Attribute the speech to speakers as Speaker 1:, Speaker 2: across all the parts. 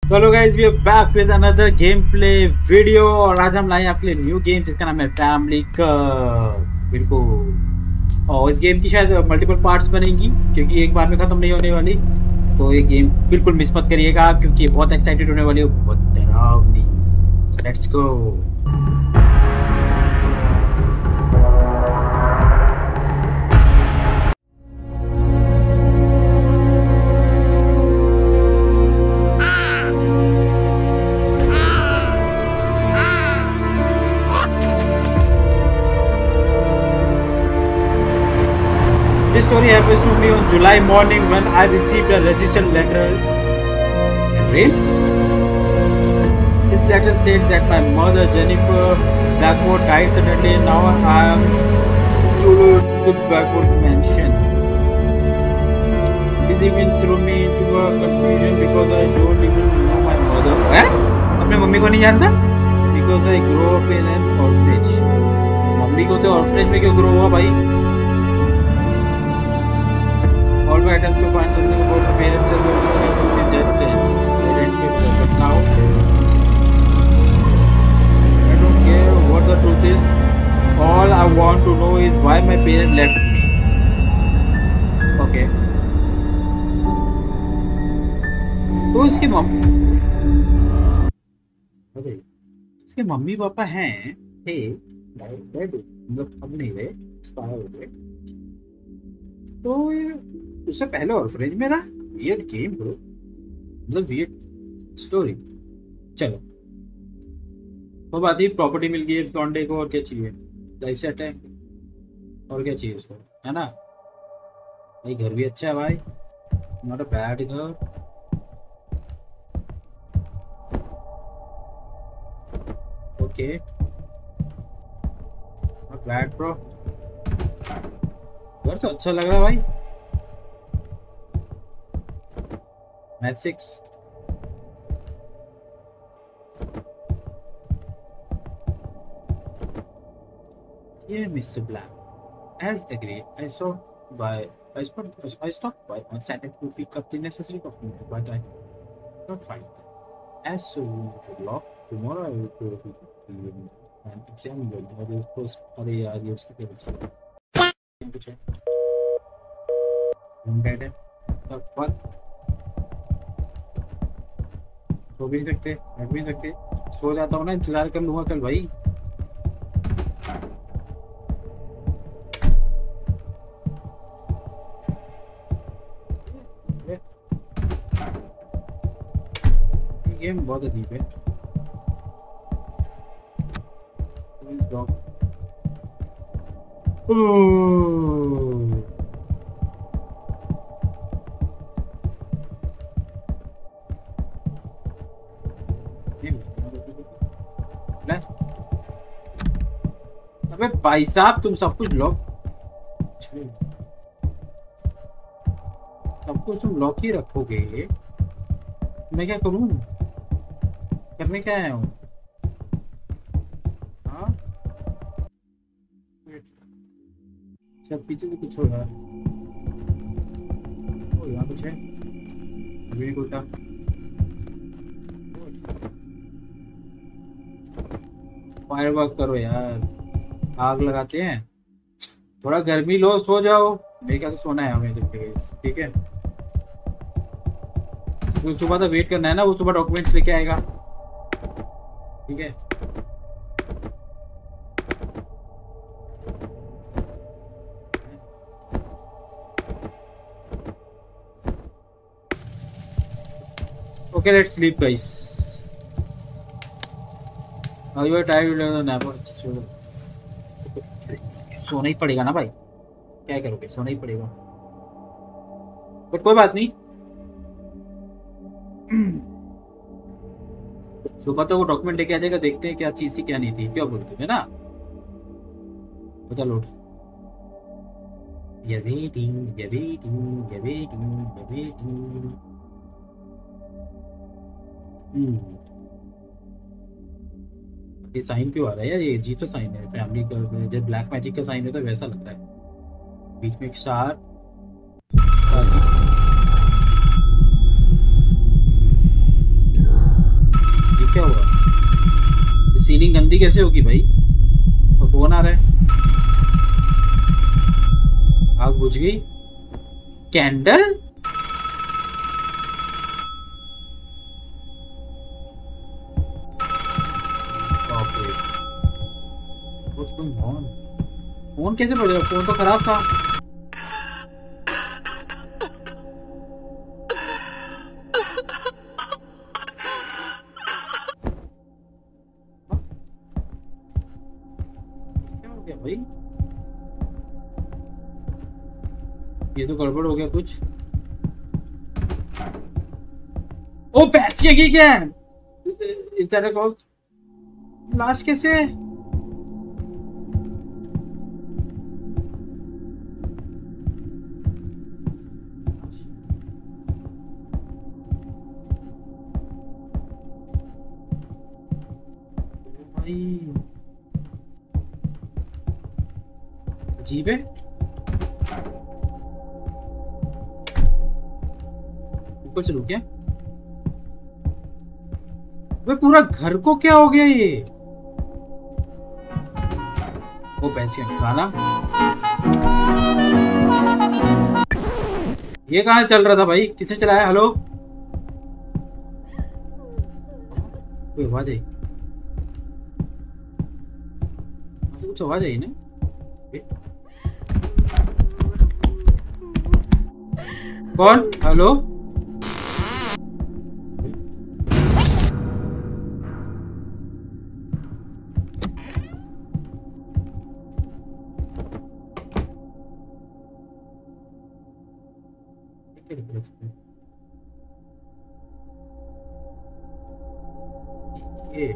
Speaker 1: Hello guys, we are back with another game play video और आज हम लाए आपके लिए न्यू गेम जिसका नाम है फैमिली कर्व। बिल्कुल। और इस गेम की शायद मल्टीपल पार्ट्स बनेंगी क्योंकि एक बार में खत्म नहीं होने वाली। तो ये गेम बिल्कुल मिस मत करिएगा क्योंकि ये बहुत एक्साइटेड होने वाली है, बहुत डरावनी। Let's go. This story happens to me on July morning when I received a registered letter. Rain? This letter states that my mother, Jennifer Blackwood, died suddenly. Now I am solo to the Blackwood mansion. This even threw me into a confusion because I don't even know my mother. अपने mummy को नहीं जानता? Because I grew up in an orphanage. Mummy को तो orphanage में क्यों grow हुआ भाई? All my attempts to find something about my parents as well as everything that they didn't give them. But now, I don't care what the truth is. All I want to know is why my parents left me. Okay. तो इसकी mummy papa हैं थे मतलब अब नहीं रहे, expire हो गए। तो उससे पहले ऑर्फनेज में रहा। वियर्ड गेम ब्रो, मतलब वियर्ड स्टोरी। चलो वो बात ही, प्रॉपर्टी मिल गई है लॉन्डे को, और क्या चाहिए? लाइफ सेट है, और क्या चाहिए उसको, है ना भाई? घर भी अच्छा है भाई, नॉट अ बैड घर। ओके, नॉट बैड ब्रो, घर से अच्छा लग रहा है भाई। Math 6 Dear Mr. Black, as agreed, I stopped by on Saturday to pick up the necessary documents, but I did not find them. As soon as the lock, tomorrow I will go to the and examine them. और उसको अरे यार ये उसकी क्या बची कुछ है? डेड है। What? सो भी नहीं सकते, बैठ भी नहीं सकते। सो जाता हूँ ना, इंतजार कर लूंगा कल भाई। गेम बहुत अजीब है। अबे भाई साहब, तुम सब कुछ लॉक, सब कुछ तुम लॉक ही रखोगे, मैं क्या करूं? करने क्या आया हूँ? हाँ, सब पीछे भी कुछ होगा। ओ यहाँ कुछ है, अभी उल्टा। फायर वर्क करो यार, आग लगाते हैं। थोड़ा गर्मी लो, सो जाओ। मेरे क्या तो सोना है हमें जब तक, ठीक है? तो सुबह तक वेट करना है ना, वो सुबह डॉक्यूमेंट्स लेके आएगा, ठीक है? Okay, let's sleep guys. You are tired, सोना ही पड़ेगा ना भाई, क्या करोगे? सोना ही पड़ेगा, बट कोई बात नहीं। सुबह तो वो डॉक्यूमेंट लेके आ जाएगा, देखते हैं क्या चीज थी क्या नहीं थी। क्या बोलते हैं ना, बता लो। ये वेटिंग, ये वेटिंग, ये वेटिंग, ये वेटिंग। ये साइन क्यों आ रहा है यार? ये जी तो साइन है फैमिली का, जब ब्लैक मैजिक का साइन है तो वैसा लगता है, बीच में एक स्टार। जल्दी कैसे होगी भाई? तो फोन आ रहा है। आग बुझ गई। कैंडल? फोन कैसे बजा? फोन तो खराब था। क्या हो गया भाई? ये तो गड़बड़ हो गया कुछ। ओ पैच की क्या है? इस तरह को लाश कैसे? अजीब है। ऊपर चलो क्या? वे पूरा घर को क्या हो गया ये? वो पैसे गाना ये कहाँ चल रहा था भाई? किसने चलाया? हेलो, कोई आवाज आई? कुछ आवाज आई ना? कौन? हेलो, ये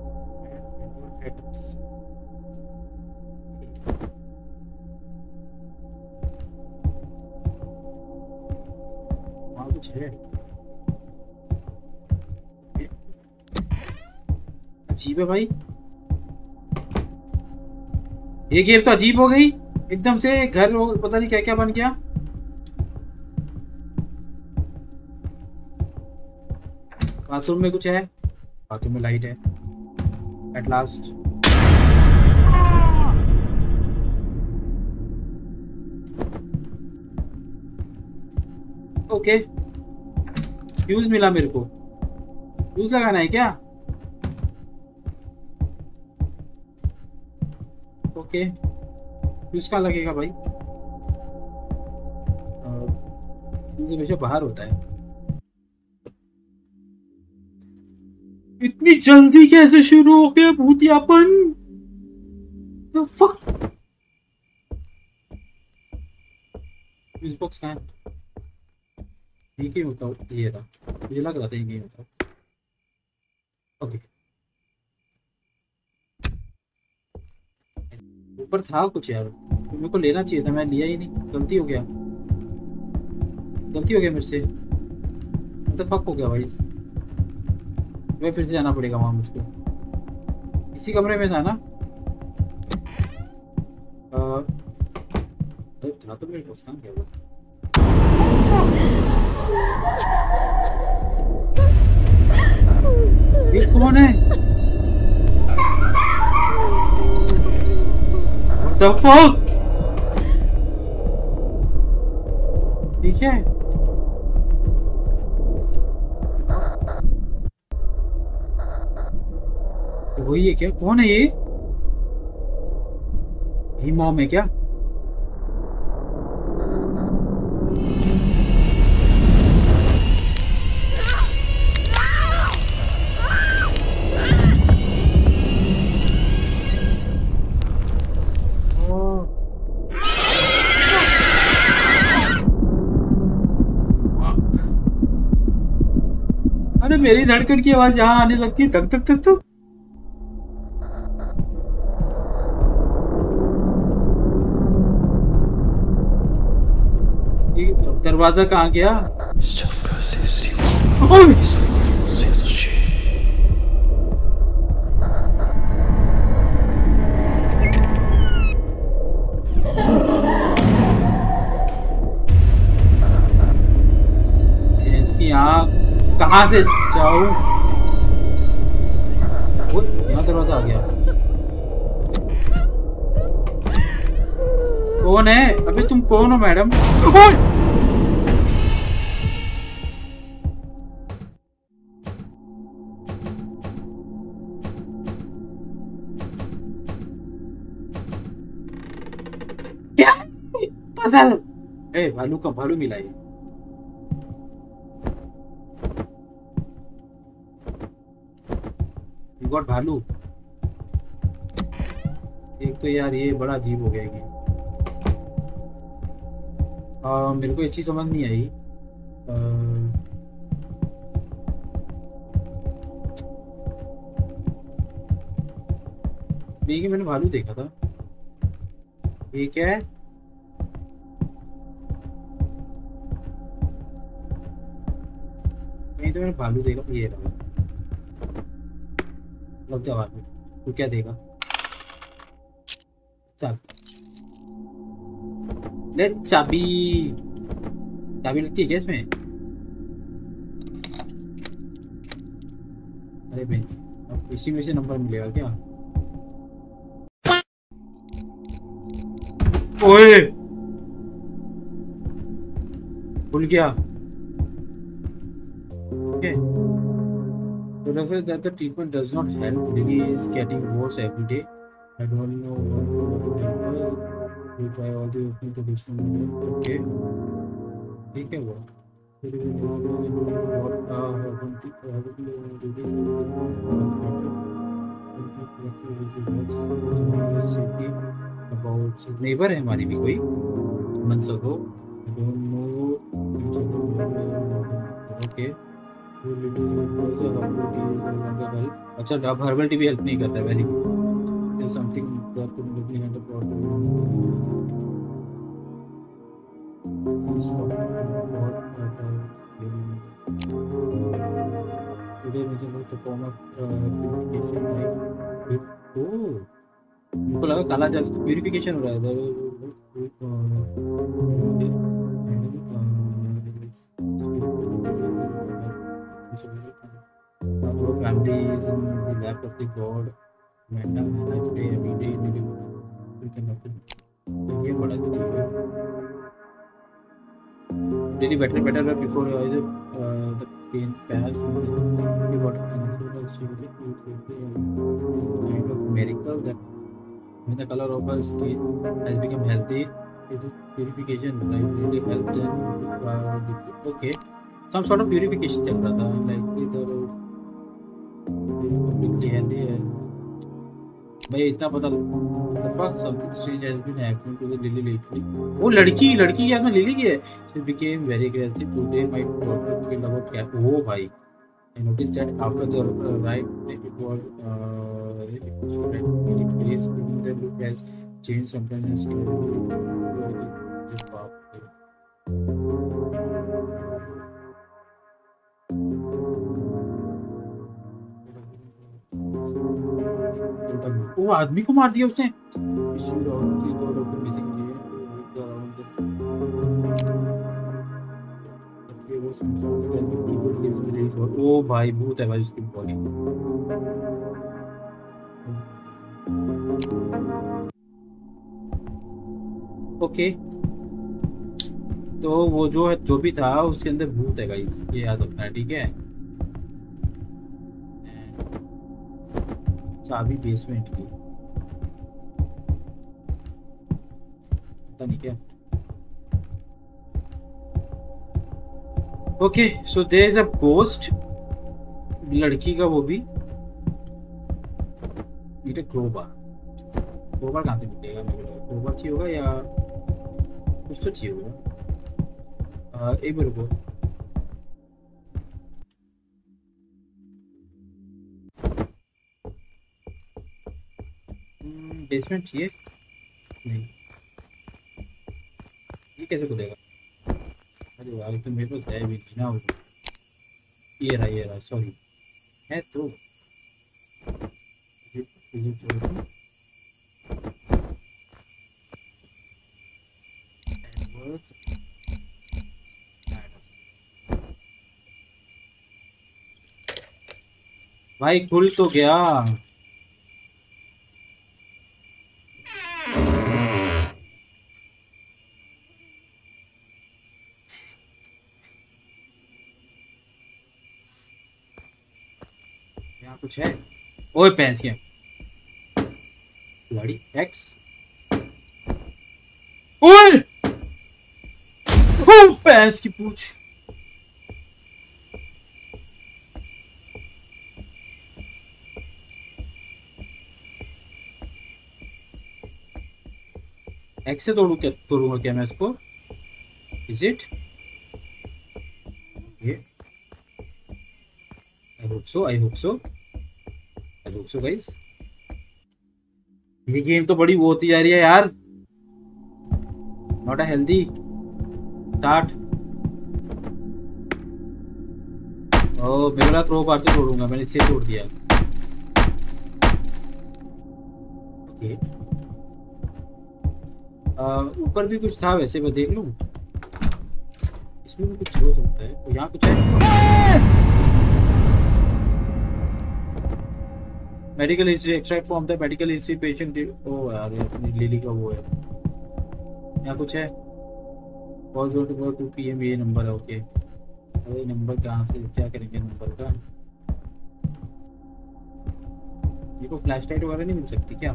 Speaker 1: कुछ है। अजीब है भाई, ये गेम तो अजीब हो गई एकदम से। घर पता नहीं क्या क्या बन गया। बाथरूम में कुछ है? बाथरूम में लाइट है एट लास्ट। ओके, फ्यूज मिला मेरे को। फ्यूज लगाना है क्या? ओके, फ्यूज कहाँ लगेगा भाई? फ्यूज हमेशा बाहर होता है। इतनी जल्दी कैसे शुरू हो गया भूतियापन? फ्यूज बॉक्स कहाँ है? ये क्यों होता? ये था, मुझे लग रहा था ये क्यों होता। ओके, ऊपर था कुछ यार, तो मेरे को लेना चाहिए था, मैं लिया ही नहीं। गलती हो गया, गलती हो गया मेरे से। मतलब फक हो गया भाई। मैं फिर से जाना पड़ेगा वहां मुझको। इसी कमरे में था ना? था तो मेरे पास। कहाँ गया वो? ये कौन है? What the fuck? ठीक है, वही है क्या? कौन है ये? यही मॉम है क्या? अरे मेरी धड़कन की आवाज यहाँ आने लगती है, तक तक तक तक। दरवाजा कहाँ गया? यहाँ कहाँ से जाऊँ? यहाँ दरवाजा आवाज आ गया। कौन है? अबे तुम कौन हो मैडम? क्या पजल? ए भालू का भालू मिला ये। You got भालू। एक तो यार ये बड़ा अजीब हो गया ये। मेरे को एक चीज समझ नहीं आई। ये मैंने भालू देखा था। ये क्या है? नहीं तो मैंने भालू देखा। ये रहा। लग जा भालू। तू क्या देगा? चाबी ले। चाबी चाबी लगती है क्या इसमें? अरे बेंच, अब इसी में से नंबर मिलेगा क्या? ओए भूल गया। Okay, so refer that the treatment does not help. Lily is getting worse every day. I don't know what to help her. We try all the opening traditional media. Okay, ठीक है वो। फिर भी what about neighbor है हमारी भी कोई months ago. I don't know. Okay. अच्छा, अब हर्बल टी भी हेल्प नहीं करता है। Very good. Something that could be hand problem. Today मुझे बहुत form of purification like oh, मुझको लगा काला जादू तो प्यूरिफिकेशन हो रहा है। Our family is in the lap of the God. Madam, I pray every day. We can have तो ये बड़ा तो ठीक है। Really better before the pain passed. We got kind of miracle that when the color of her skin has become healthy, it is purification, right? Really helped them. Okay, some sort of purification चल रहा था, like इधर completely healthy है। भाई इतना पता the fuck something strange has been happening to the Lily lately. वो लड़की याद में लिली की है। She became very aggressive today. My daughter feel about cat. Oh भाई, I noticed that after the ride it was really place even the look has changed sometimes. Just pop. वो आदमी को मार दिया उसने। ओ भाई भूत है भाई उसकी बॉडी। ओके, तो वो जो है जो भी था उसके अंदर भूत है गाइस, ये याद रखना है, ठीक है। चाबी बेसमेंट की, पता नहीं क्या। Okay, so there is a ghost, लड़की का वो भी। क्रोबार कहाँ से मिलेगा? मेरे को क्रोबार चाहिए होगा या कुछ तो चाहिए होगा। एक मिनट रुको। बेसमेंट चाहिए? नहीं, ये कैसे खुलेगा? अरे यार तो मेरे पास है भी नहीं ना वो। ये रहा सॉरी है तो भाई खुल तो गया। यहाँ कुछ है? ओए भैंस के गाड़ी एक्स। ओए भैंस की पूछ। एक्स से तोड़ूंगा क्या मैं इसको? Is it? ये I hope so, I hope so, I hope so guys. ये गेम तो बड़ी वो होती जा रही है यार। Not a healthy start. ओ मेरे वाला क्रो बार से तोड़ूंगा, मैंने इससे तोड़ दिया। ओके ऊपर भी कुछ था वैसे, मैं देख लूं। इसमें भी कुछ हो सकता है, तो यहाँ कुछ है। Medical history extract from the medical history patient. ओ यार ये अपनी लिली का वो है। यहाँ कुछ है। कॉल 2 PM ये नंबर है। ओके अरे नंबर कहाँ से क्या करेंगे नंबर का? ये को फ्लैश लाइट वगैरह नहीं मिल सकती क्या?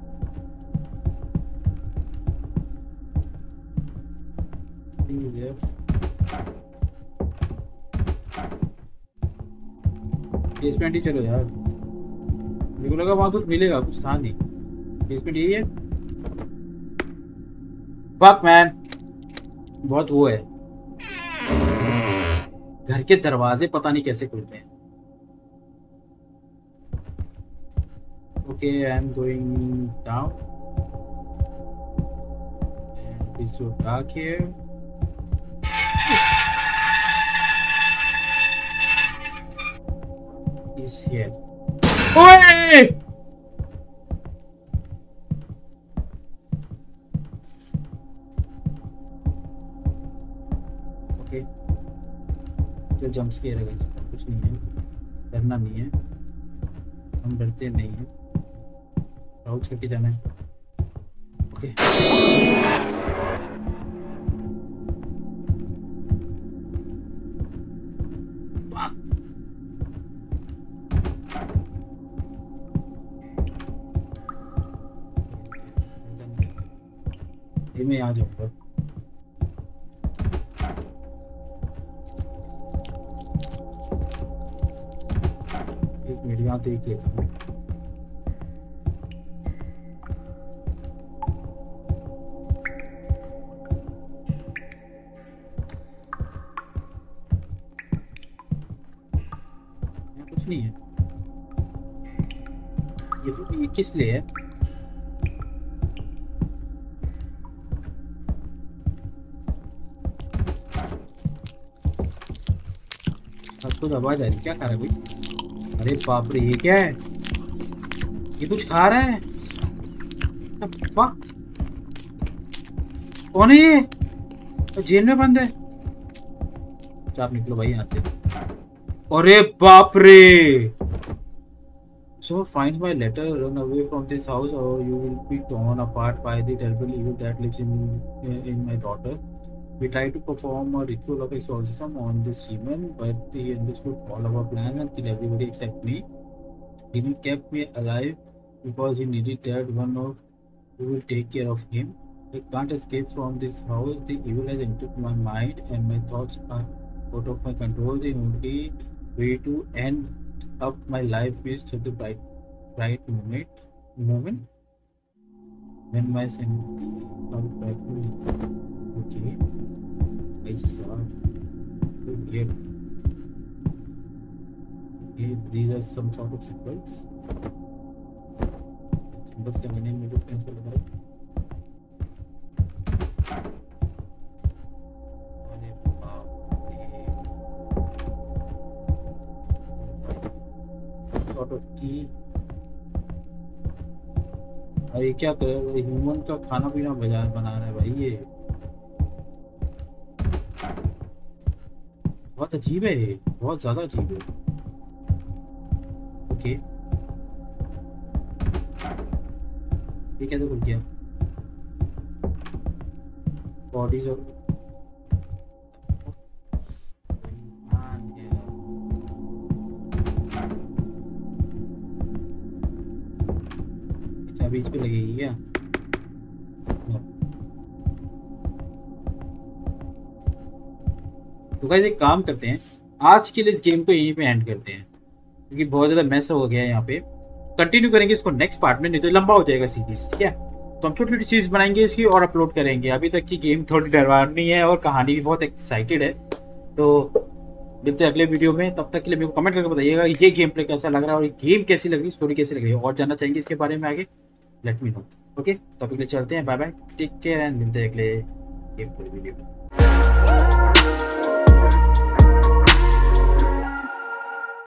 Speaker 1: बेसमेंट ही चलो यार, मेरे को लगा वहां कुछ मिलेगा, कुछ था नहीं। बेसमेंट यही है। फक मैन, बहुत वो है। घर के दरवाजे पता नहीं कैसे खुलते हैं। Okay I am going down and it's so dark here. Is here. ओए! ओके जो जंप स्केयर है कुछ नहीं है, डरना नहीं है, हम डरते नहीं हैं। राउट करके जाना है। ओके ये मैं आ जाऊंगा। एक मिनट यहाँ देख लेता हूँ। यहाँ कुछ नहीं है। ये किस लिए है? कुछ आवाज आ रही क्या खा रहा है भाई? अरे बाप रे ये क्या है? ये कुछ खा रहा है? वाह कौन है ये? तो जेल में बंद है। आप निकलो भाई यहाँ से। अरे बाप रे। So find my letter, run away from this house, or you will be torn apart by the terrible evil that lives in my daughter. We tried to perform a ritual of exorcism on this demon, but he understood all our plan and killed everybody except me. Demon kept me alive because he needed that one of who will take care of him. I can't escape from this house. The evil has entered my mind, and my thoughts are out of my control. The only way to end up my life is to the right moment when my sanity comes back to me. Okay, I saw here. Okay, these are some sort of symbols. Symbols का meaning मेरे को कैसे लग रहा है? अरे बाप रे, sort of key. अरे क्या कर ह्यूमन का खाना पीना बाजार बना रहा है भाई ये। बहुत अजीब है ये, बहुत ज्यादा अजीब है। ओके ये कैसे खुल गया? बॉडीज और बीच पे लगेगी क्या? तो गाइस एक काम करते हैं, आज के लिए इस गेम को यहीं पे एंड करते हैं क्योंकि बहुत ज़्यादा मैस हो गया है यहाँ पे। कंटिन्यू करेंगे इसको नेक्स्ट पार्ट में, नहीं तो लंबा हो जाएगा सीरीज, ठीक है। तो हम छोटी छोटी सीरीज बनाएंगे इसकी और अपलोड करेंगे। अभी तक की गेम थोड़ी डरवानी है और कहानी भी बहुत एक्साइटेड है। तो मिलते हैं अगले वीडियो में, तब तक के लिए मेरे को कमेंट करके बताइएगा ये गेम प्ले कैसा लग रहा है और ये गेम कैसी लग रही है, स्टोरी कैसी लग रही है, और जानना चाहेंगे इसके बारे में आगे, लेट मी नो। ओके, तब तक के लिए चलते हैं, bye bye, take care and मिलते हैं अगले गेम प्ले वीडियो में।